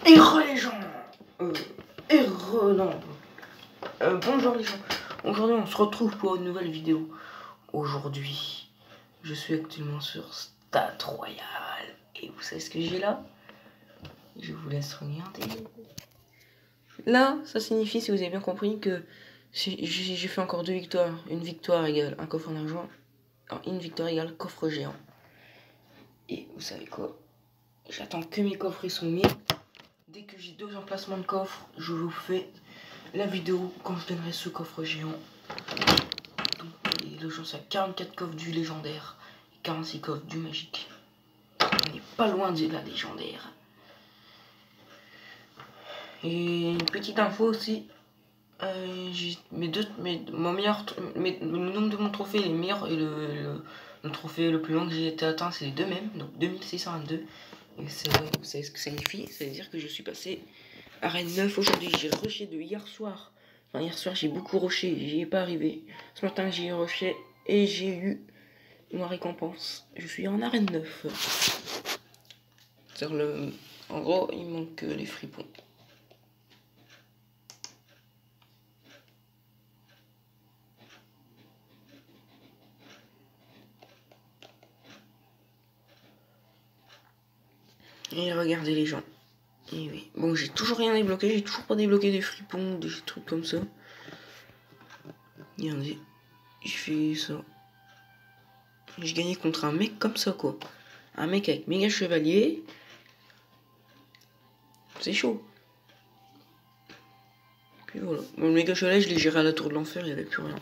Heureux les gens. Non. Bonjour les gens. Aujourd'hui on se retrouve pour une nouvelle vidéo. Aujourd'hui, je suis actuellement sur Stade Royal. Et vous savez ce que j'ai là? Je vous laisse regarder. Là, ça signifie, si vous avez bien compris, que j'ai fait encore 2 victoires. Une victoire égale un coffre en argent. Alors, une victoire égale coffre géant. Et vous savez quoi? J'attends que mes coffres sont mis. Dès que j'ai 2 emplacements de coffres, je vous fais la vidéo quand je donnerai ce coffre géant. Donc, le jeu, c'est 44 coffres du légendaire et 46 coffres du magique. On n'est pas loin de la légendaire. Et une petite info aussi, le nombre de mon trophée est meilleur et le trophée le plus long que j'ai été atteint, c'est les deux mêmes, donc 2622. Et vous savez ce que ça signifie? Ça veut dire que je suis passé à Arène 9 aujourd'hui. J'ai rushé de hier soir. Enfin, hier soir, j'ai beaucoup rushé, j'y ai pas arrivé. Ce matin, j'ai rushé et j'ai eu ma récompense. Je suis en Arène 9. En gros, il manque les fripons. Et regardez les gens. Et oui. Bon, j'ai toujours rien débloqué, j'ai toujours pas débloqué des fripons, des trucs comme ça. Regardez, j'ai fait ça. J'ai gagné contre un mec comme ça, quoi. Un mec avec méga chevalier. C'est chaud. Puis voilà. Bon, le méga chevalier, je l'ai géré à la tour de l'enfer, il n'y avait plus rien.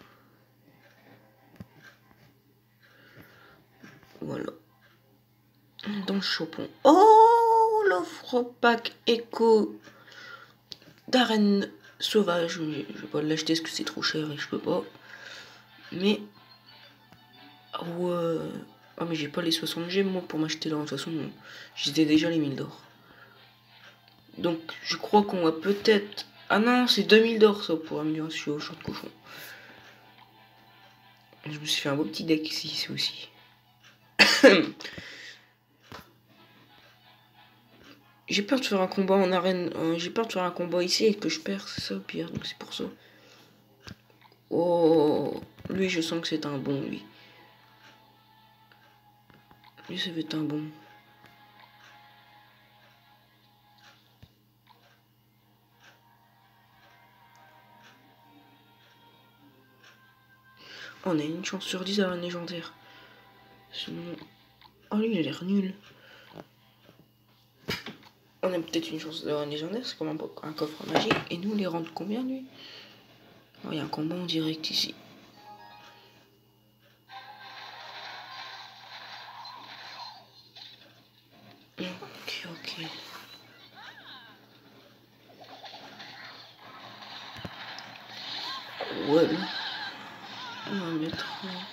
Voilà. Dans le chopon. Oh, l'offre pack éco d'arène sauvage. Je vais pas l'acheter parce que c'est trop cher et je peux pas. Mais ouais. Ah, mais j'ai pas les 60 gemmes moi pour m'acheter là. De toute façon, j'étais déjà les 1000 d'or. Donc je crois qu'on va peut-être. Ah non, c'est 2000 d'or ça pour améliorer sur au champ de cochon. Je me suis fait un beau petit deck ici aussi. J'ai peur de faire un combat en arène. J'ai peur de faire un combat ici et que je perds, c'est ça au pire. Donc c'est pour ça. Oh, lui je sens que c'est un bon lui. Lui ça va être un bon. On a une chance sur 10 d'avoir un légendaire. Sinon. Oh lui il a l'air nul. On a peut-être une chance d'avoir un légendaire, c'est comme un coffre magique. Et nous, les rendre combien, lui? Oh, il y a un combat en direct ici. Ok. Ouais, là. On va mettre entre.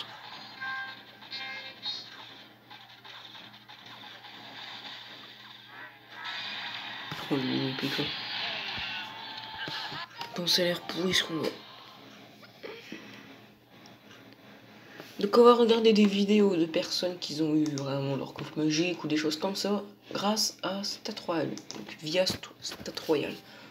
Oh, lui, il pique. Bon, ça a l'air pourri ce combat. Donc on va regarder des vidéos de personnes qui ont eu vraiment leur coffre magique ou des choses comme ça grâce à Stade Royal. Donc via Stade Royal.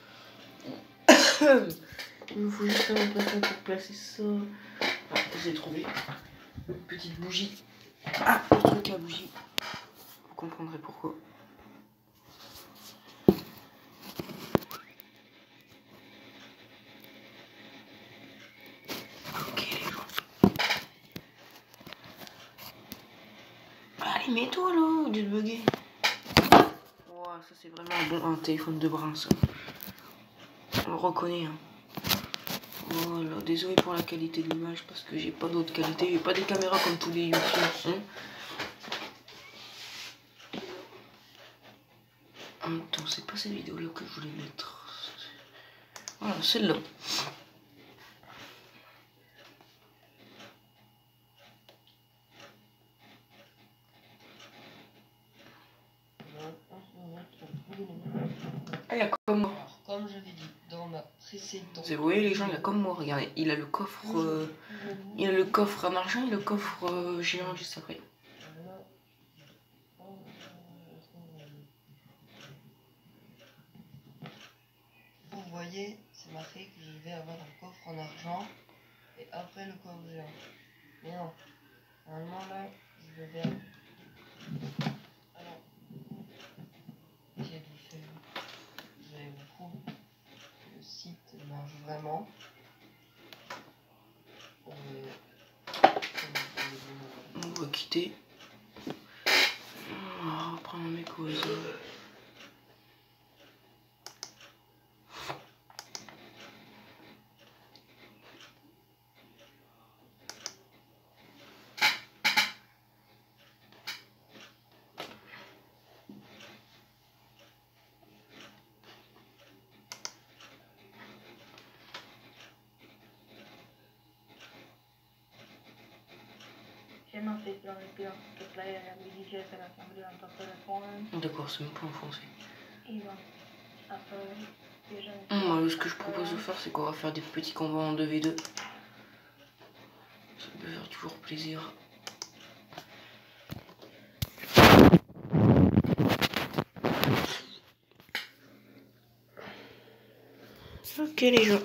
Il me faut juste un emplacement pour placer ça. Ah, j'ai trouvé une petite bougie. Ah, le truc à bougie. Vous comprendrez pourquoi. Allez, mets-toi là, au lieu de bugger. Wow, ça c'est vraiment un téléphone de brin, ça. On le reconnaît. Hein. Voilà, désolé pour la qualité de l'image parce que j'ai pas d'autre qualité. J'ai pas des caméras comme tous les youtubeurs ont. En même temps, c'est pas cette vidéo là que je voulais mettre. Voilà, celle-là. Ah, il y a comme moi. Comme j'avais dit dans ma précédente. Vous voyez les gens, il y a comme moi, regardez. Il a le coffre. Il a le coffre en argent et le coffre géant juste après. voyez, c'est marqué que je vais avoir un coffre en argent et après le coffre géant. Mais non, normalement là, je vais vers... Alors, j'ai dû faire... J'ai beaucoup. Le site marche vraiment. On va quitter. On va reprendre mes causes. D'accord, c'est même pas en français. Ce que je propose de faire, c'est qu'on va faire des petits combats en 2v2. Ça peut faire toujours plaisir. Ok les gens.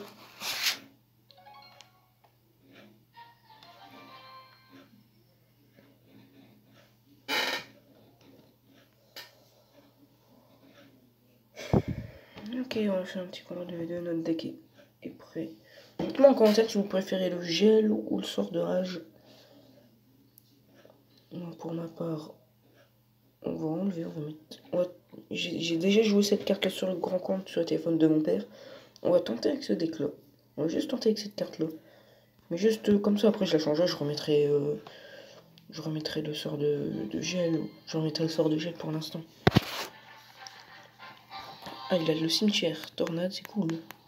Ok, on va faire un petit combat de vidéo, notre deck est prêt. Dites-moi en commentaire si vous préférez le gel ou le sort de rage. Moi, pour ma part, on va enlever, on va mettre... J'ai déjà joué cette carte là sur le grand compte sur le téléphone de mon père. On va tenter avec ce deck là. On va juste tenter avec cette carte là. Mais juste comme ça, après je la changerai, je remettrai le sort de gel. Je remettrai le sort de gel pour l'instant. Ah, il a le cimetière. Tornade, c'est cool.